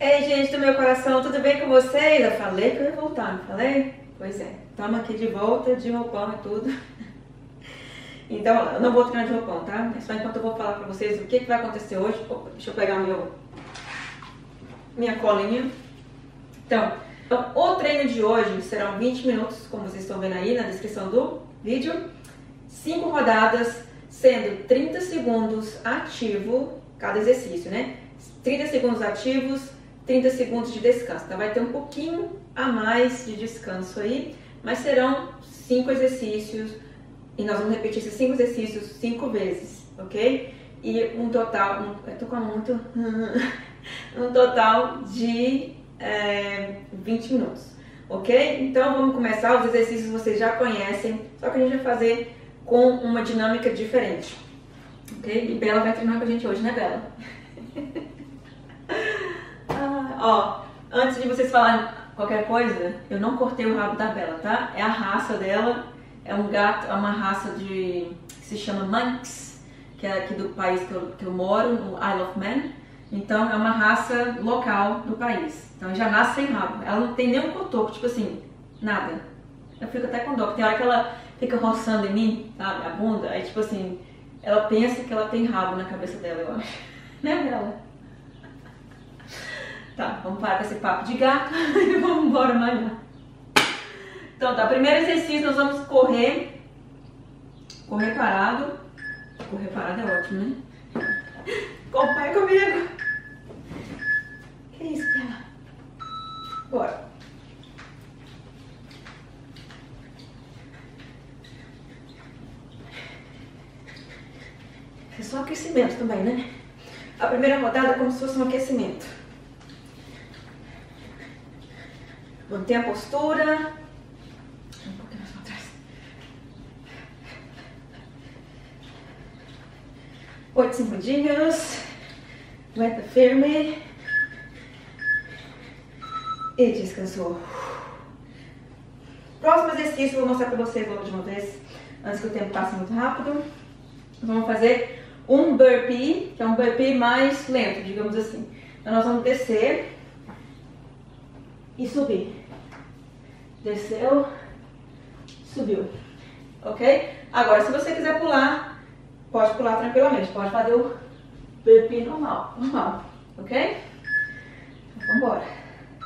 Ei, gente do meu coração, tudo bem com vocês? Eu falei que eu ia voltar, não falei? Pois é, estamos aqui de volta, de roupão e tudo. Então, eu não vou treinar de roupão, tá? É só enquanto eu vou falar pra vocês o que vai acontecer hoje. Opa, deixa eu pegar minha colinha. Então, o treino de hoje serão 20 minutos, como vocês estão vendo aí na descrição do vídeo. 5 rodadas, sendo 30 segundos ativo cada exercício, né? 30 segundos ativos, 30 segundos de descanso. Então vai ter um pouquinho a mais de descanso aí, mas serão 5 exercícios e nós vamos repetir esses 5 exercícios 5 vezes, ok? E um total, eu tô com muito, um total de 20 minutos, ok? Então vamos começar, os exercícios vocês já conhecem, só que a gente vai fazer com uma dinâmica diferente, ok? E Bela vai treinar com a gente hoje, né, Bela? Ó, antes de vocês falarem qualquer coisa, eu não cortei o rabo da Bela, tá? É a raça dela, é um gato, é uma raça que se chama Manx, que é aqui do país que eu moro, no Isle of Man. Então é uma raça local do país. Então já nasce sem rabo. Ela não tem nenhum cotoco, tipo assim, nada. Eu fico até com dó, porque tem hora que ela fica roçando em mim, sabe, a bunda, aí tipo assim, ela pensa que ela tem rabo na cabeça dela, eu acho. Né, Bela? Tá, vamos parar com esse papo de gato e vamos embora malhar. Então tá, primeiro exercício nós vamos correr parado. Correr parado é ótimo, né? Acompanha comigo. Que isso, Bela? Bora. É só aquecimento também, né? A primeira rodada é como se fosse um aquecimento. Mantenha a postura. Um pouquinho mais para trás. 8 segundinhos. Aguenta firme. E descansou. Próximo exercício, vou mostrar para vocês logo de uma vez, antes que o tempo passe muito rápido. Vamos fazer um burpee, que é um burpee mais lento, digamos assim. Então nós vamos descer e subir. Desceu, subiu, ok? Agora, se você quiser pular, pode pular tranquilamente, pode fazer o burpee normal, ok? Então, vamos embora.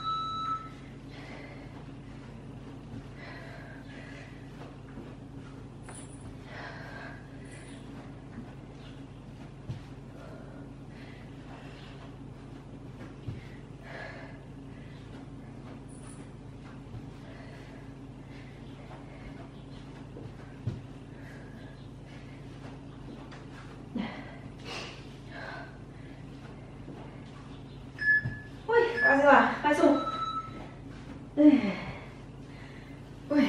Quase lá, mais um. Ui.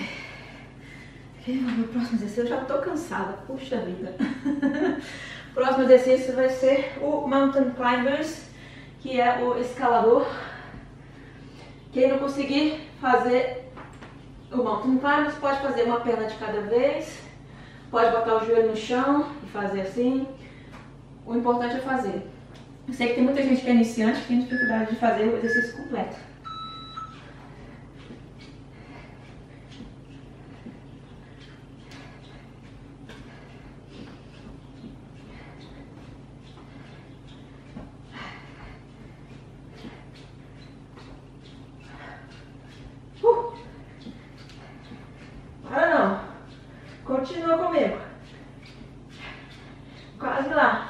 O próximo exercício, eu já tô cansada, puxa vida. O próximo exercício vai ser o Mountain Climbers, que é o escalador. Quem não conseguir fazer o Mountain Climbers pode fazer uma perna de cada vez, pode botar o joelho no chão e fazer assim. O importante é fazer. Eu sei que tem muita gente que é iniciante que tem dificuldade de fazer o exercício completo. Para não. Continua comigo. Quase lá.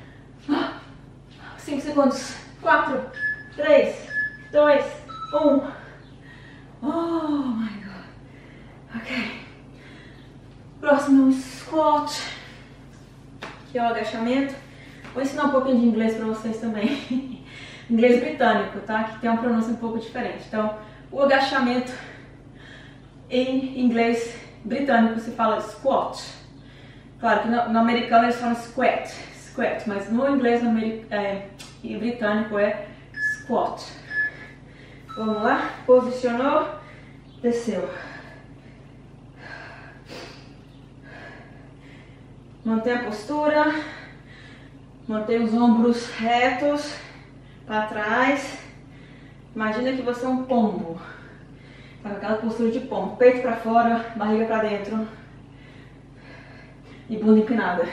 5 segundos. 4, 3, 2, 1. Oh my god. Ok. Próximo é um squat. Que é o agachamento. Vou ensinar um pouquinho de inglês para vocês também. Inglês britânico, tá? Que tem uma pronúncia um pouco diferente. Então, o agachamento em inglês britânico se fala squat. Claro que no americano eles falam squat, mas no inglês britânico é squat. Vamos lá, posicionou, desceu. Mantém a postura, mantém os ombros retos para trás, Imagina que você é um pombo. Tá com aquela postura de pombo. Peito pra fora, barriga pra dentro. E bunda empinada.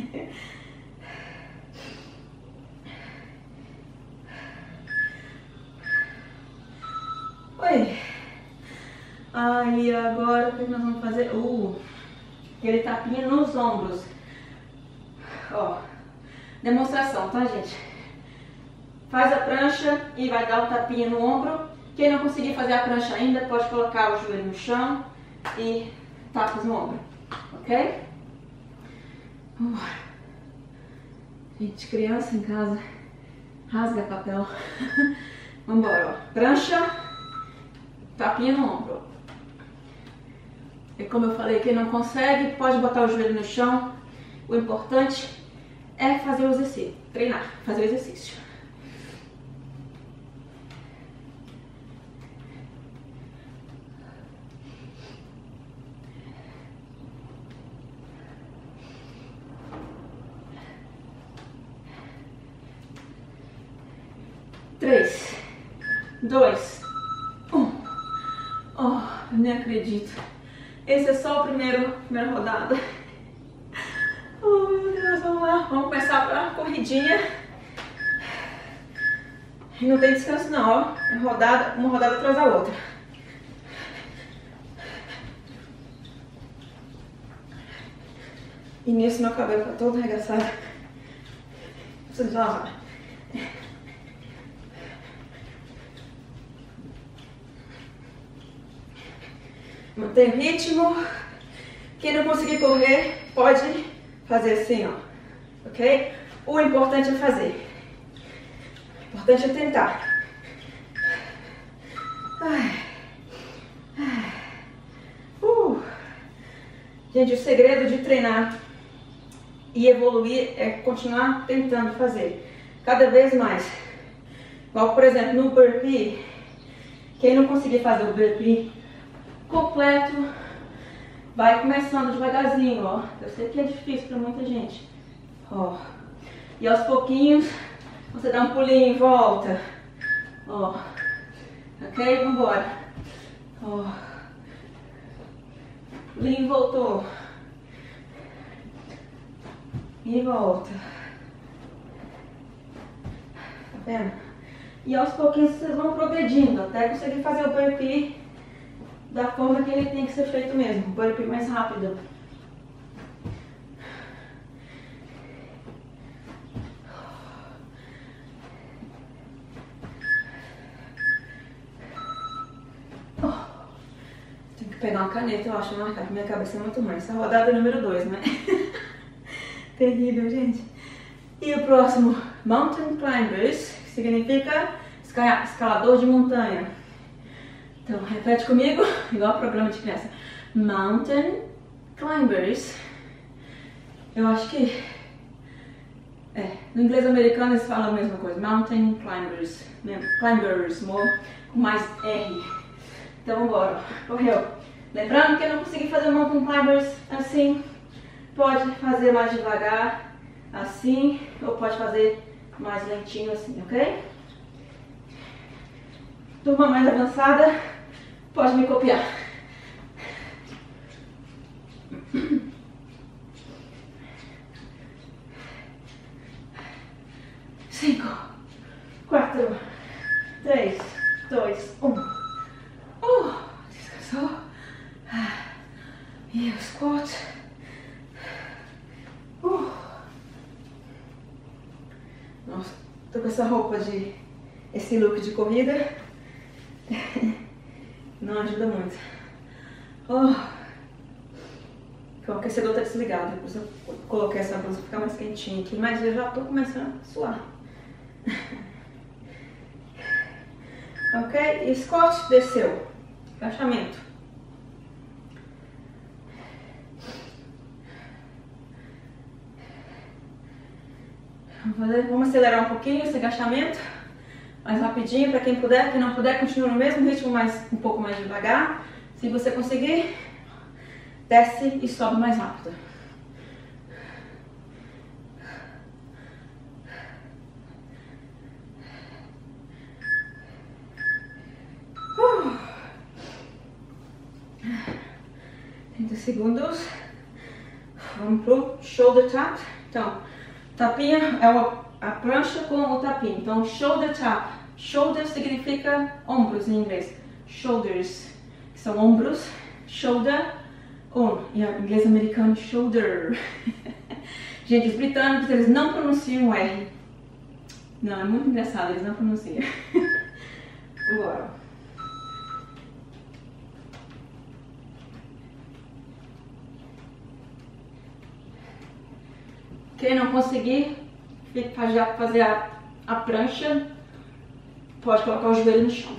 Oi. Aí agora o que nós vamos fazer? Aquele tapinha nos ombros. Ó, demonstração, tá, gente? Faz a prancha e vai dar um tapinha no ombro. Quem não conseguir fazer a prancha ainda, pode colocar o joelho no chão e tapas no ombro, ok? Vambora. Gente, criança em casa, rasga papel. Vambora, ó. Prancha, tapinha no ombro. E como eu falei, quem não consegue, pode botar o joelho no chão. O importante é fazer o exercício, treinar, fazer o exercício. Três, dois, um. Oh, eu nem acredito. Esse é só a primeira rodada. Oh, meu Deus, vamos lá. Vamos começar a corridinha. E não tem descanso não, ó. É rodada, uma rodada atrás da outra. E nisso meu cabelo tá todo arregaçado. Preciso lavar. Mantém o ritmo. Quem não conseguir correr, pode fazer assim, ó. Ok? O importante é fazer. O importante é tentar. Gente, o segredo de treinar e evoluir é continuar tentando fazer. Cada vez mais. Igual, por exemplo, no burpee. Quem não conseguir fazer o burpee completo, vai começando devagarzinho, ó. Eu sei que é difícil para muita gente. Ó. E aos pouquinhos, você dá um pulinho em volta. Ó. Ok? Vambora. Ó. Pulinho, voltou. E volta. Tá vendo? E aos pouquinhos vocês vão progredindo até conseguir fazer o burpee da forma que ele tem que ser feito mesmo, o burpee mais rápido. Tem que pegar uma caneta, eu acho, marcar, porque minha cabeça é muito ruim. Essa rodada é número 2, né? Terrível, gente. E o próximo, Mountain Climbers, que significa escalador de montanha. Então, repete comigo, igual programa de criança. Mountain Climbers. Eu acho que... no inglês americano eles falam a mesma coisa. Mountain Climbers. Climbers, com mais R. Então, vambora. Correu. Lembrando que eu não consegui fazer o Mountain Climbers assim. Pode fazer mais devagar, assim. Ou pode fazer mais lentinho, assim, ok? Turma mais avançada, pode me copiar. 5, 4, 3, 2, 1. Descansou. E o squat. Nossa, tô com essa roupa esse look de corrida. Não ajuda muito. O aquecedor tá desligado. Depois eu coloquei essa blusa pra ficar mais quentinha aqui, mas eu já tô começando a suar. Ok? E squat, desceu. Agachamento. Vamos acelerar um pouquinho esse agachamento. Mais rapidinho para quem puder. Quem não puder, continua no mesmo ritmo, mas um pouco mais devagar. Se você conseguir, desce e sobe mais rápido. segundos. Vamos pro shoulder tap. Então, tapinha é a prancha com o tapinha. Então, shoulder tap. Shoulder significa ombros em inglês. Shoulders, que são ombros. Shoulder, em inglês americano, shoulder. Gente, os britânicos, eles não pronunciam o R. Não, é muito engraçado, eles não pronunciam. Agora. Quem não conseguir fazer a prancha, pode colocar o joelho no chão.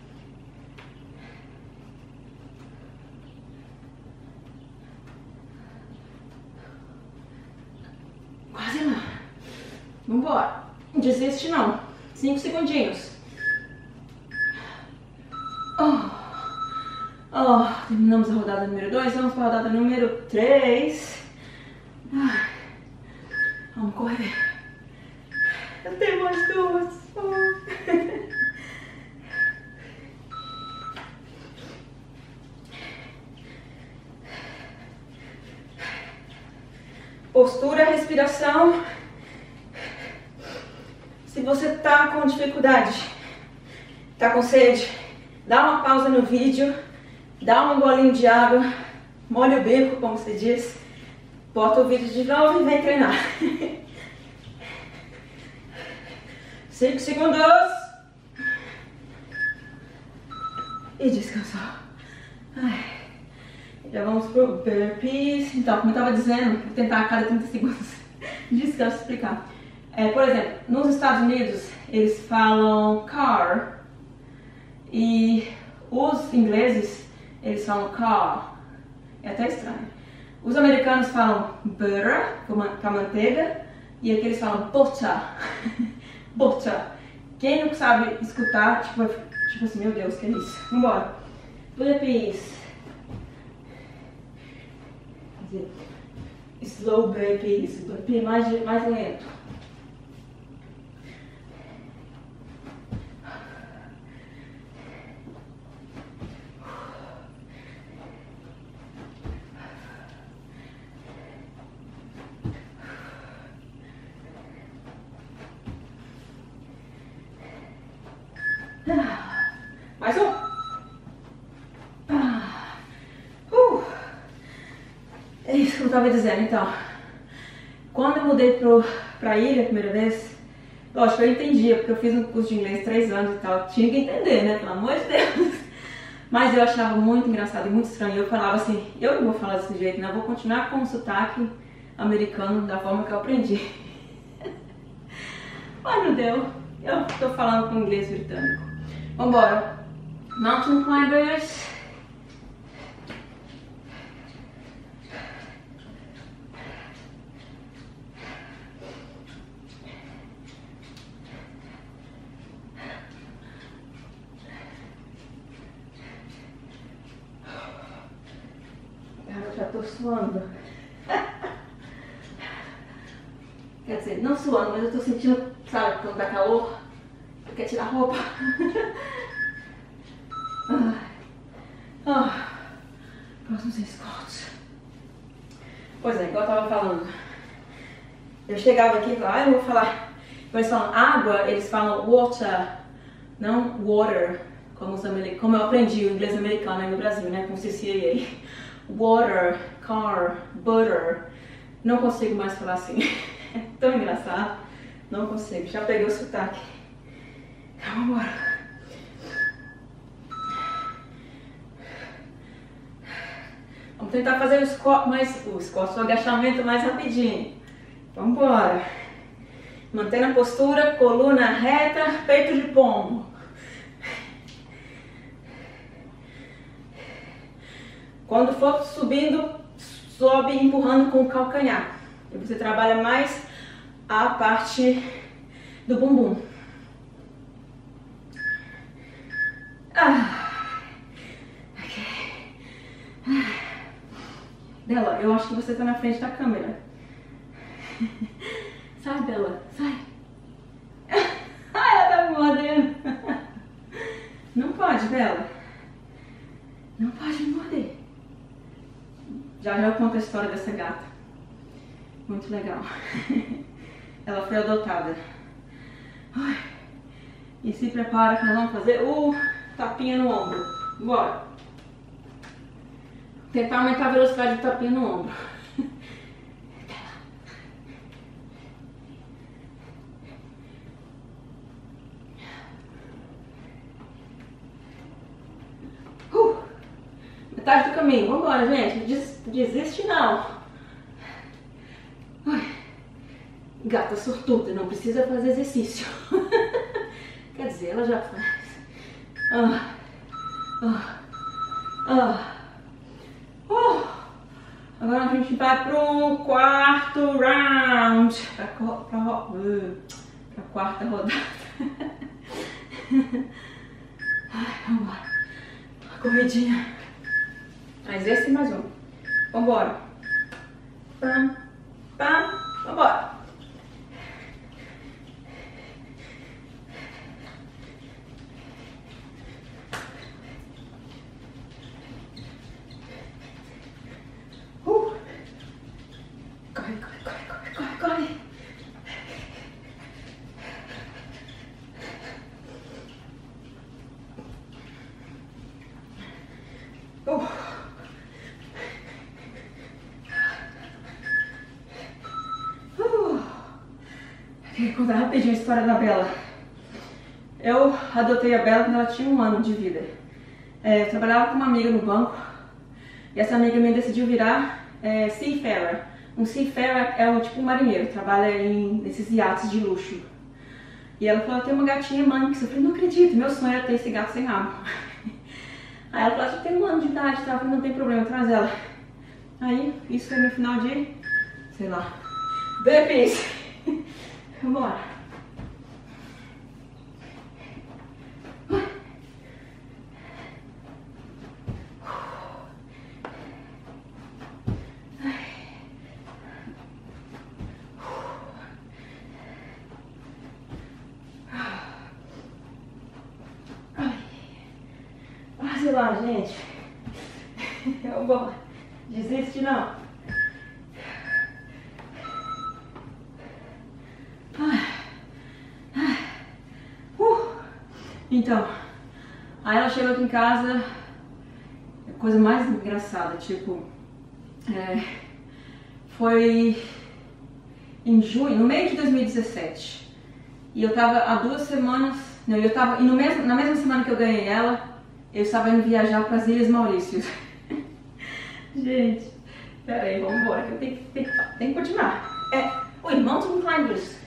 Quase lá. Vambora. Não desiste não. 5 segundinhos. Terminamos a rodada número 2. Vamos para a rodada número 3. Vamos correr. Eu tenho mais 2. Postura, respiração. Se você tá com dificuldade, tá com sede, dá uma pausa no vídeo, dá um golinho de água, molha o bico, como se diz, bota o vídeo de novo e vem treinar. 5 segundos. E descansou. Já vamos pro burpees. Então, como eu estava dizendo, vou tentar a cada 30 segundos. Descanso explicar. Por exemplo, nos Estados Unidos, eles falam car. E os ingleses, eles falam car. É até estranho. Os americanos falam butter, com a manteiga. E aqui eles falam butter. Butter. Quem não sabe escutar, tipo assim, meu Deus, que é isso? Vambora. Burpees. Slow burpees, burpee mais lento. Mais um. É isso que eu estava dizendo, então. Quando eu mudei pra ilha a primeira vez, lógico, eu entendia, porque eu fiz um curso de inglês 3 anos e tal. Tinha que entender, né? Pelo amor de Deus. Mas eu achava muito engraçado e muito estranho. Eu falava assim, eu não vou falar desse jeito, né? Eu vou continuar com o sotaque americano da forma que eu aprendi. Mas não deu. Eu tô falando com inglês britânico. Vambora. Mountain climbers. Eu já tô suando. Quer dizer, não suando, mas eu tô sentindo, sabe, quando dá calor, eu quero tirar a roupa. Próximos squats. Pois é, igual eu tava falando. Eu chegava aqui e falava, eu vou falar. Quando eles falam água, eles falam water, não water, como eu aprendi o inglês americano aí no Brasil, né, com CCAA. Water, car, butter. Não consigo mais falar assim. É tão engraçado. Não consigo. Já peguei o sotaque. Então, vamos embora. Vamos tentar fazer o agachamento mais rapidinho. Vamos embora. Mantendo a postura, coluna reta, peito de pombo. Quando for subindo, sobe empurrando com o calcanhar. E você trabalha mais a parte do bumbum. Ok. Bela, eu acho que você está na frente da câmera. Sai, Bela, sai. Ela tá me mordendo. Não pode, Bela. Não pode me morder. Já já eu conto a história dessa gata. Muito legal. Ela foi adotada. Ai. E se prepara que nós vamos fazer o tapinha no ombro. Bora. Tentar aumentar a velocidade do tapinha no ombro. Metade do caminho. Vambora, gente. Desiste não. Ai. Gata sortuda, não precisa fazer exercício. Quer dizer, ela já faz. Agora a gente vai pro quarto round. Pra quarta rodada. Ai, vambora. Corridinha. Mas esse e mais um. Vambora. Pam, pam. Vambora. Corre, corre, corre, corre, corre, corre. Queria contar rapidinho a história da Bela. Eu adotei a Bela quando ela tinha 1 ano de vida. Eu trabalhava com uma amiga no banco e essa amiga minha decidiu virar seafarer. Um seafarer é tipo um marinheiro, trabalha nesses iates de luxo. E ela falou, tem uma gatinha Manx. Eu falei, não acredito, meu sonho era ter esse gato sem rabo. Aí ela falou, acho que tem 1 ano de idade, tá? Eu falei, não tem problema, traz ela. Aí, isso foi no final de, sei lá, babies. Vambora. Quase lá, gente. Vambora. Desiste não. Então, aí ela chegou aqui em casa, a coisa mais engraçada, tipo, foi em junho, no meio de 2017, e eu tava há 2 semanas, não, eu tava, na mesma semana que eu ganhei ela, eu estava indo viajar para as Ilhas Maurícias. Gente, peraí, vamos embora, que eu tenho que continuar. Oi, Mountain Climbers.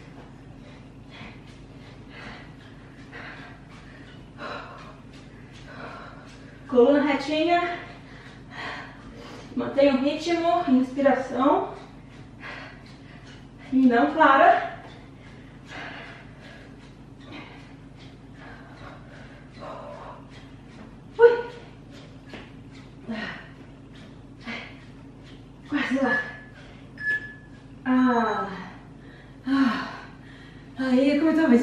Coluna retinha, mantenha o ritmo, inspiração, e não para. Ui. Quase lá. Aí, como eu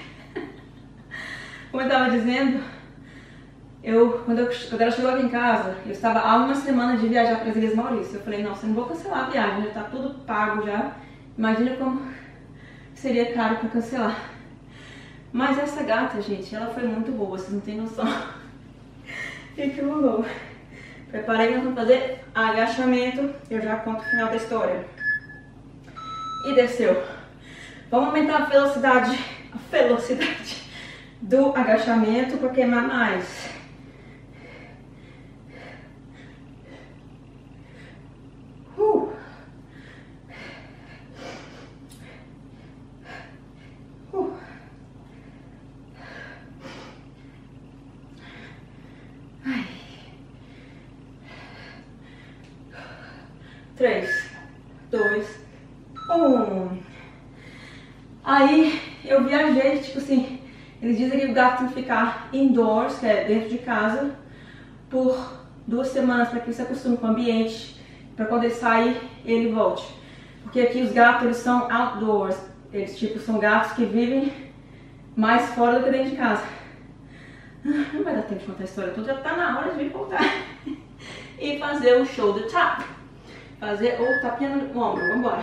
estava dizendo, quando ela chegou aqui em casa, eu estava há 1 semana de viajar para as Ilhas Maurícias. Eu falei, nossa, eu não vou cancelar a viagem, já está tudo pago já. Imagina como seria caro para cancelar. Mas essa gata, gente, ela foi muito boa, vocês não têm noção. E que rolou. Preparei que nós vamos fazer agachamento, eu já conto o final da história. E desceu. Vamos aumentar a velocidade do agachamento para queimar mais. Ai. 3, 2, 1. Aí eu viajei, tipo assim, eles dizem que o gato tem que ficar indoors, que é dentro de casa, por 2 semanas para que ele se acostume com o ambiente, para quando ele sair, ele volte. Porque aqui os gatos, eles são outdoors, eles tipo são gatos que vivem mais fora do que dentro de casa. Não vai dar tempo de contar a história toda, já tá na hora de vir voltar e fazer o show do top. fazer o tapinha no ombro. Vambora.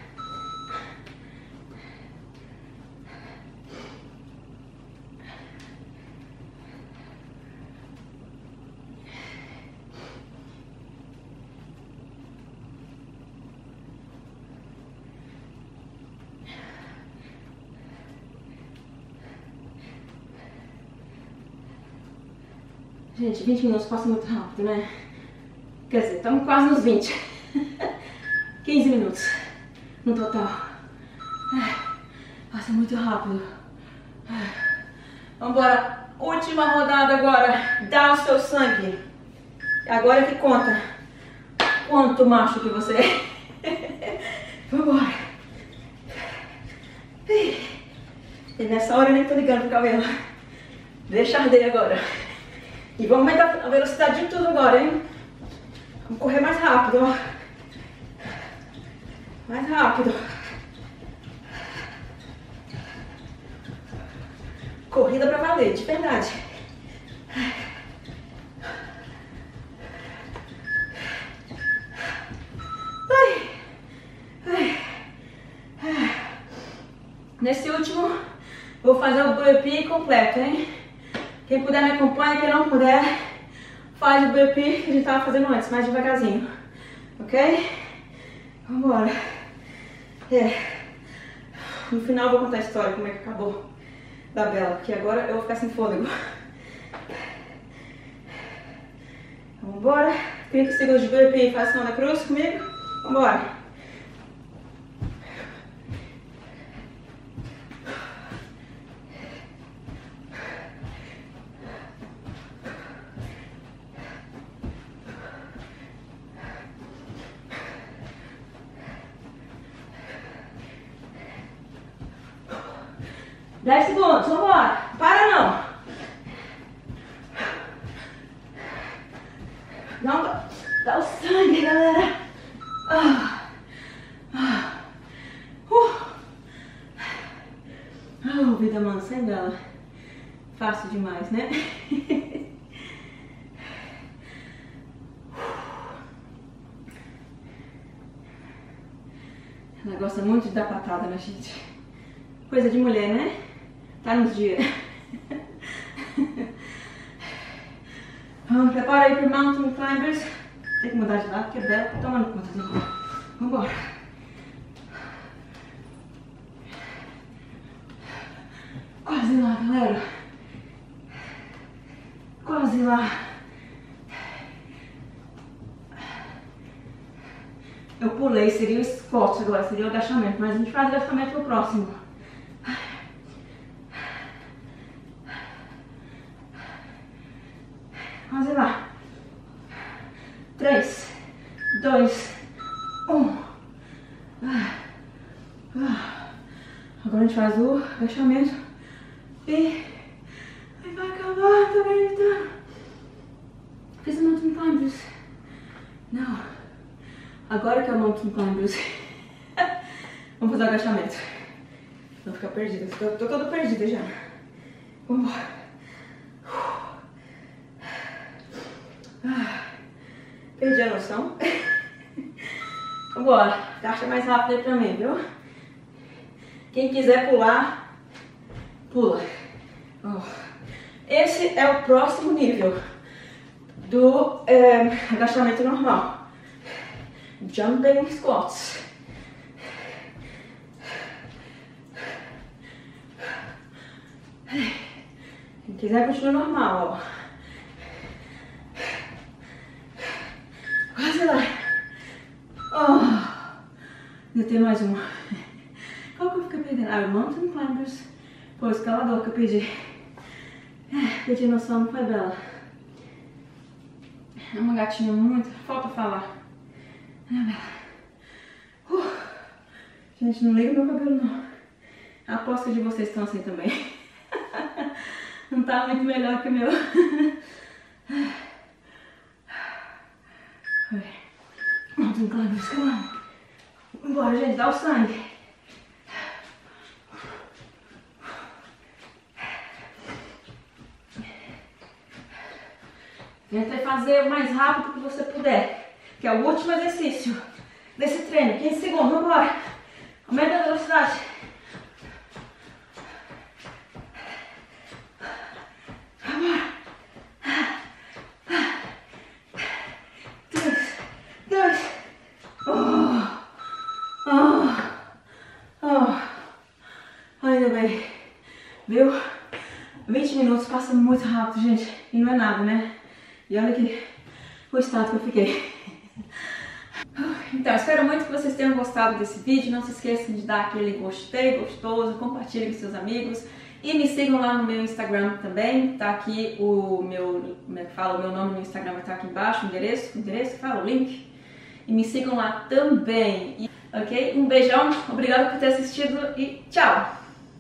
Gente, 20 minutos passa muito rápido, né? Quer dizer, estamos quase nos 20. 15 minutos no total. Passa muito rápido. Vambora. Última rodada agora. Dá o seu sangue. Agora que conta quanto macho que você é. Vambora. E nessa hora eu nem tô ligando pro cabelo. Deixa arder agora. E vamos aumentar a velocidade de tudo agora, hein? Vamos correr mais rápido, ó. Mais rápido. Corrida pra valer, de verdade. Nesse último, vou fazer o burpee completo, hein? Quem puder me acompanha, quem não puder, faz o burpee que a gente estava fazendo antes, mais devagarzinho. Ok? Vambora. No final eu vou contar a história, como é que acabou da Bela, porque agora eu vou ficar sem fôlego. Vambora. 30 segundos de burpee, faz sinal da cruz comigo. Vambora. Dez segundos, vambora. Para não. Não, dá o sangue, galera. Vida mansa, hein, Bela? Fácil demais, né? Ela gosta muito de dar patada na gente. Coisa de mulher, né? Tá nos dias. Vamos, prepara aí pro Mountain Climbers. Tem que mudar de lado porque a Bela tá tomando conta do corpo. Vambora. Quase lá, galera. Quase lá. Eu pulei, seria o squat agora, seria o agachamento, mas a gente faz o agachamento no próximo. Quase lá. 3, 2, 1. Agora a gente faz o agachamento. E vai acabar, tô gritando. Fiz o Mountain Climbers. Não. Agora que é o Mountain Climbers. Vamos fazer o agachamento. Não ficar perdida. Tô toda perdida já. Vambora. Perdi a noção. Vambora. Caixa mais rápido aí pra mim, viu? Quem quiser pular, pula. Esse é o próximo nível do agachamento normal. Jumping squats. Quem quiser continua normal, ó. Quase lá. Ainda tem mais uma. Qual que eu fiquei perdendo? Ah, o Mountain Climbers. Foi o escalador que eu pedi. Perdi noção, não foi, Bela? É uma gatinha muito... Falta falar. Gente, não liga meu cabelo, não. Aposto que de vocês estão assim também. Não tá muito melhor que o meu. Mountain Climbers, come on. Bora, gente, dá o sangue. Tenta fazer o mais rápido que você puder, que é o último exercício. desse treino. 15 segundos, vamos embora. Aumenta a velocidade. Vamos. 2. Ainda bem. Viu? 20 minutos passa muito rápido, gente. E não é nada, né? E olha aqui o estado que eu fiquei. Então, espero muito que vocês tenham gostado desse vídeo. Não se esqueçam de dar aquele gostei, gostoso, compartilhe com seus amigos. E me sigam lá no meu Instagram também. Tá aqui o meu, como é que fala? O meu nome no Instagram vai estar aqui embaixo, o endereço, fala o link. E me sigam lá também. Ok? Um beijão, obrigado por ter assistido e tchau!